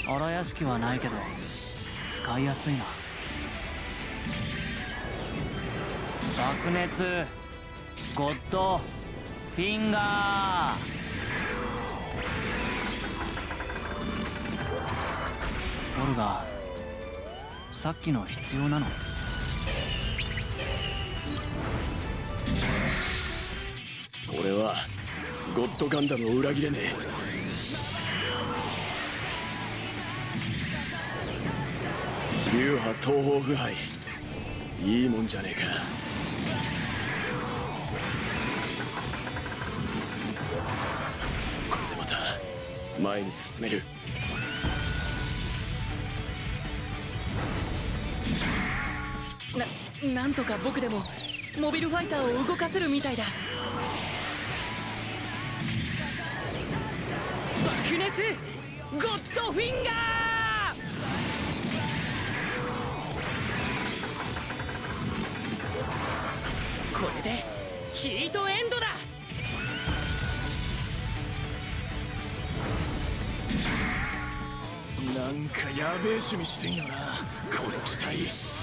荒屋敷はないけど使いやすいな。爆熱ゴッドフィンガー。オルガ、さっきの必要なの？ 俺はゴッドガンダムを裏切れねえ。流派東方腐敗、いいもんじゃねえか。これでまた前に進める。 なんとか僕でもモビルファイターを動かせるみたいだ。爆熱ゴッドフィンガー。これでヒートエンドだ。 なんかやべえ趣味してんよな、この機体。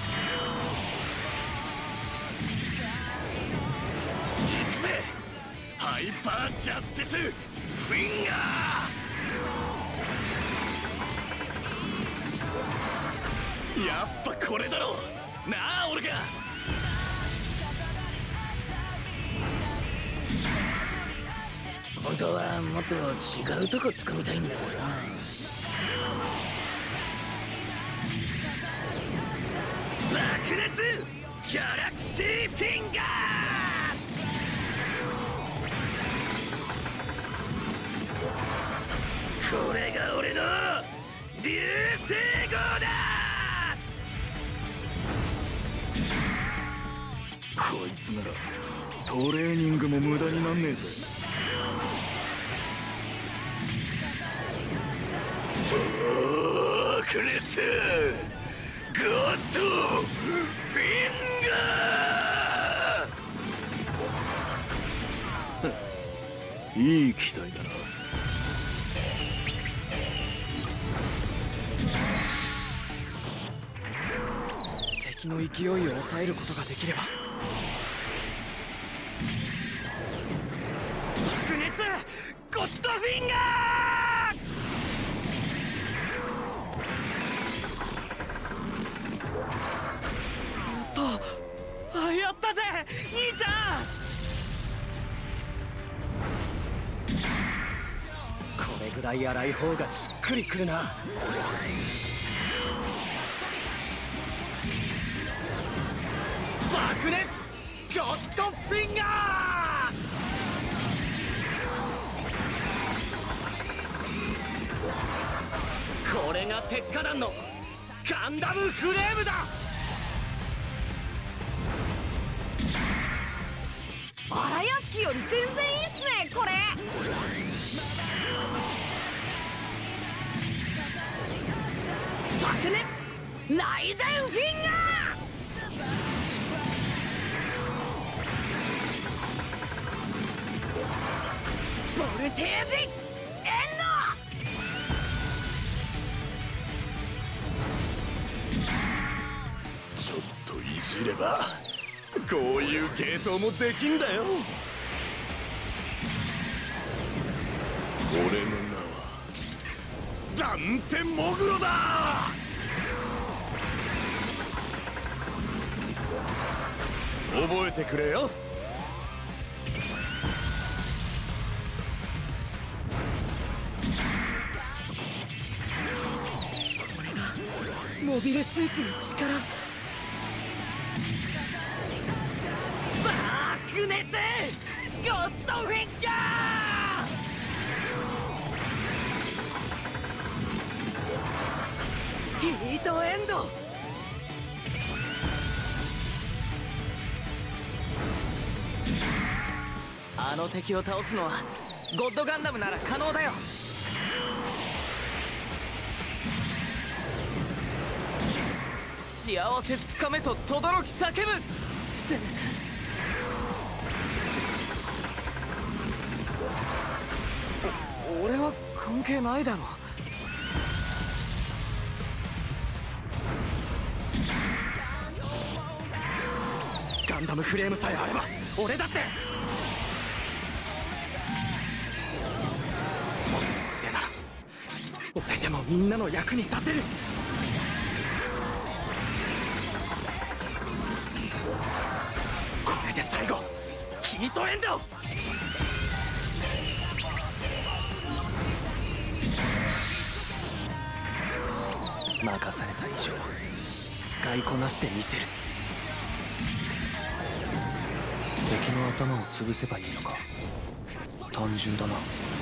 行くぜ、ハイパージャスティスフィンガー。やっぱこれだろなあ、俺が。 本当はもっと違うとこ掴みたいんだけどな。 爆熱ギャラクシーフィンガー。これが俺の流星号だ。こいつならトレーニングも無駄になんねえぜ。爆熱ゴッドフィンガー。いい機体だな。 敵の勢いを抑えることができれば。 爆熱ゴッドフィンガー。 やったぜ兄ちゃん。 これぐらい荒い方がしっくりくるな。 爆熱ゴッドフィンガー。これが鉄火団のガンダムフレームだ。 荒屋敷より全然いいっすねこれ。爆熱ライゼンフィンガー。ボルテージエンド。ちょっといじればこういう芸当もできんだよ。俺の名はダンテモグロだ。覚えてくれよ。 モビルスーツの力。爆熱ゴッドフィンガー。ヒートエンド。 あの敵を倒すのはゴッドガンダムなら可能だよ。幸せつかめと轟き叫ぶって俺は関係ないだろ。 ガンダムフレームさえあれば俺だって。この腕なら俺でもみんなの役に立てる。これで最後ヒートエンド。任された以上使いこなしてみせる。敵の頭を潰せばいいのか。単純だな。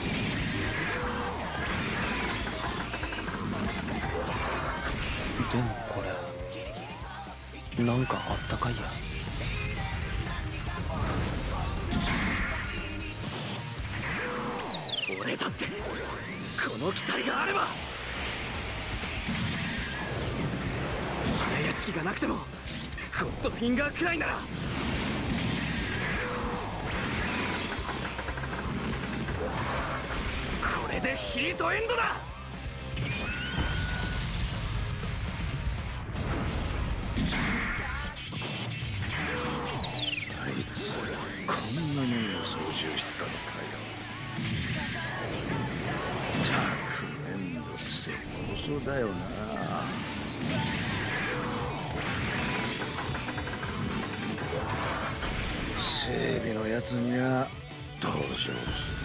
でもこれなんかあったかいや。俺だってこの機体があれば。荒屋敷がなくてもゴッドフィンガーくらいなら。これでヒートエンドだ。 あいつこんなものを操縦してたのかよ。ったくめんどくせえ構想だよな。整備のやつには同情するぜ。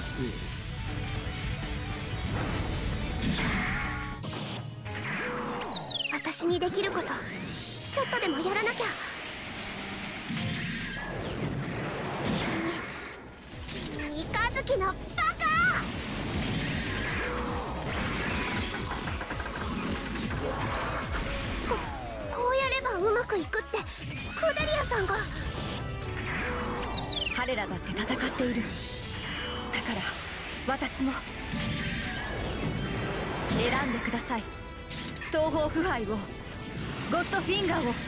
私にできることちょっとでもやらなきゃ。三日月のバカ。こうやればうまくいくってクーデリアさんが。 彼らだって戦っている。だから私も。選んでください。東方腐敗を、ゴッドフィンガーを。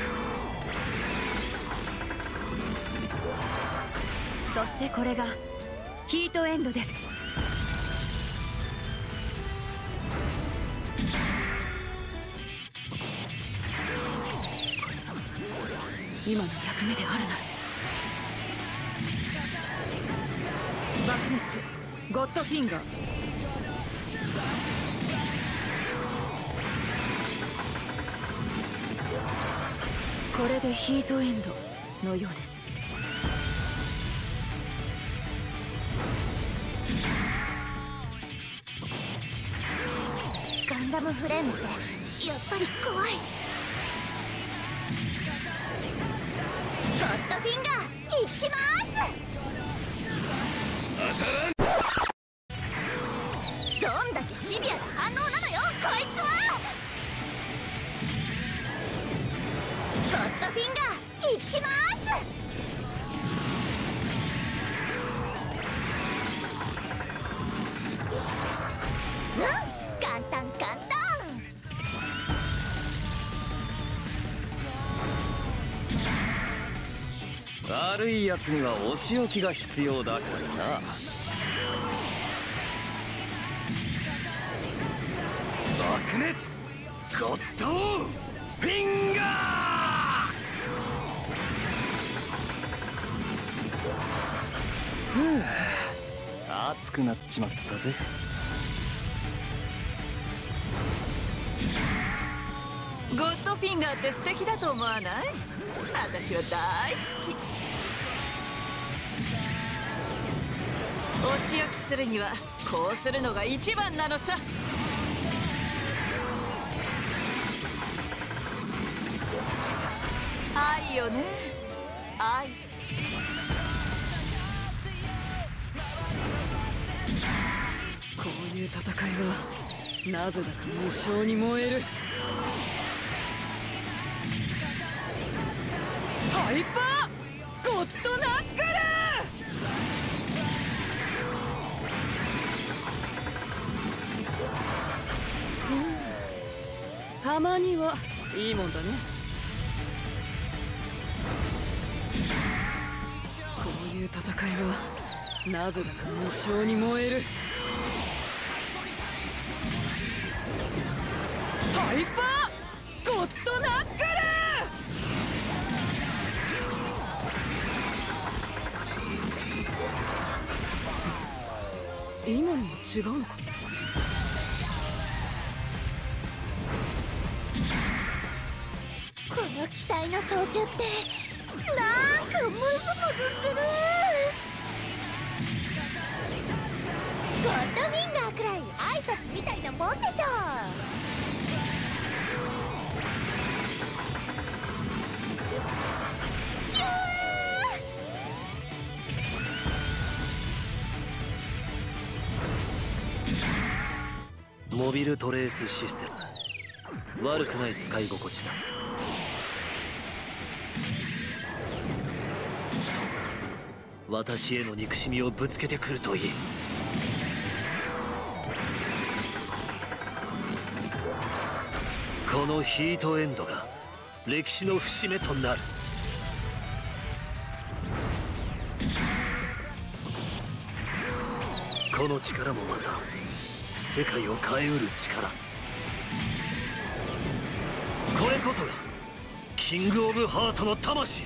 そしてこれがヒートエンドです。今の役目であるなら。爆熱ゴッドフィンガー。これでヒートエンドのようです。 ガンダムフレームってやっぱり怖い。ゴッドフィンガーいきます。どんだけシビアな反応なのよこいつは。ゴッドフィンガーいきます。簡単簡単。 悪いやつにはお仕置きが必要だからな。爆熱ゴッドフィンガー。熱くなっちまったぜ。 ゴッドフィンガーって素敵だと思わない？私は大好き。お仕置きするにはこうするのが一番なのさ。愛よね、愛。こういう戦いはなぜだか無性に燃える。ハイパーゴッドナックル。たまにはいいもんだね。こういう戦いはなぜだか無性に燃える。ハイパーゴッドナックル。 今のも違うのか。 この機体の操縦ってなんかムズムズする。ゴッドフィンガーくらい挨拶みたいなもんでしょ。キュー。モビルトレースシステム、悪くない使い心地だ。そうだ、私への憎しみをぶつけてくるといい。このヒートエンドが歴史の節目となる。この力もまた世界を変えうる力。これこそがキングオブハートの魂。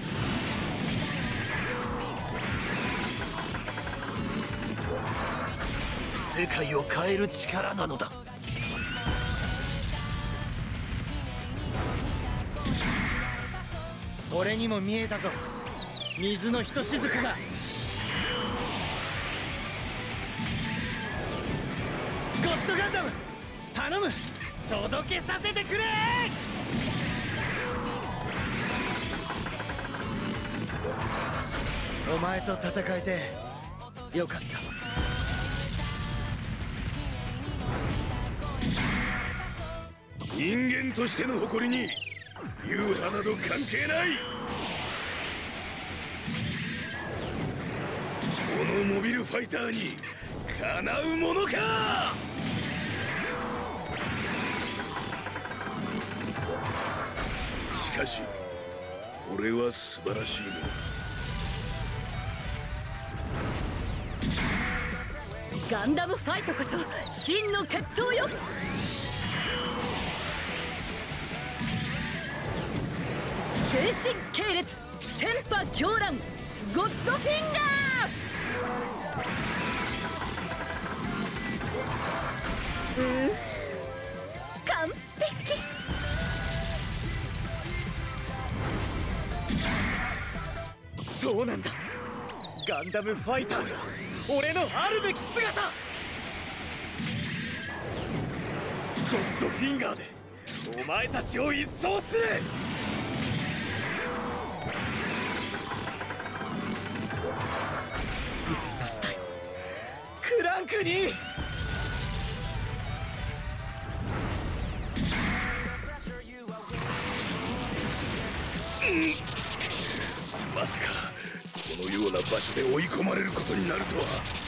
世界を変える力なのだ。 俺にも見えたぞ、水のひとしずくが。ゴッドガンダム頼む、届けさせてくれ。お前と戦えてよかった。 人間としての誇りに流派など関係ない。このモビルファイターにかなうものか。しかしこれは素晴らしいものだ。 ガンダムファイトこそ真の決闘よ。全身系列天波狂乱ゴッドフィンガー。完璧。 そうなんだ、ガンダムファイターが俺のあるべき姿。ゴッドフィンガーでお前たちを一掃する。やりましたよ、クランクに。 まさかこのような場所で追い込まれることになるとは。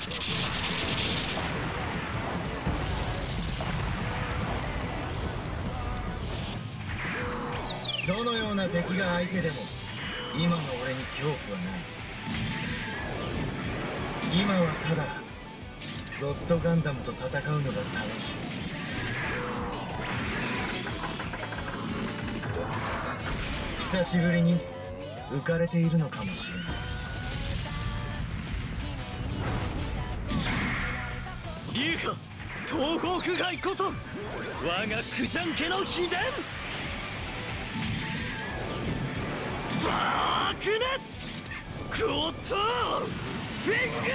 どのような敵が相手でも今の俺に恐怖はない。今はただゴッドガンダムと戦うのが楽しい。久しぶりに浮かれているのかもしれない。 流派東方区外こそ我がクジャン家の秘伝。爆熱ゴッドフィンガ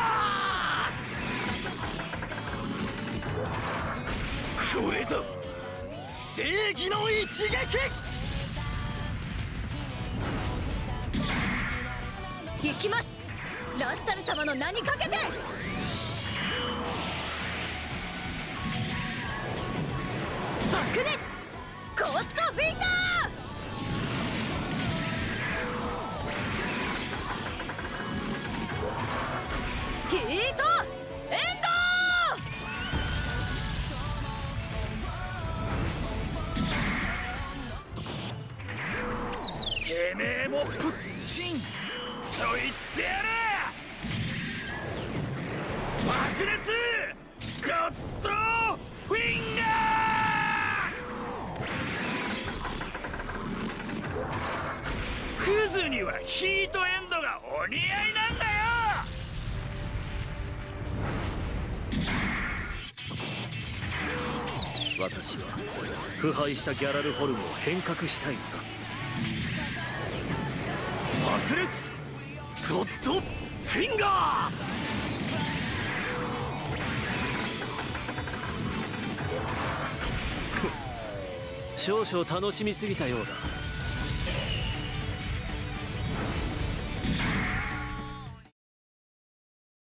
ー。これぞ正義の一撃。 行きます、ラスタル様の名にかけて。爆熱ゴッドフィンガー。ヒートエンド。てめえもプッチンと言ってやる。爆熱ゴッドフィンガー。クズにはヒートエンドがお似合いなんだよ。 私は腐敗したギャラルホルムを変革したいのだ。 爆裂ゴッドフィンガー。 少々楽しみすぎたようだ。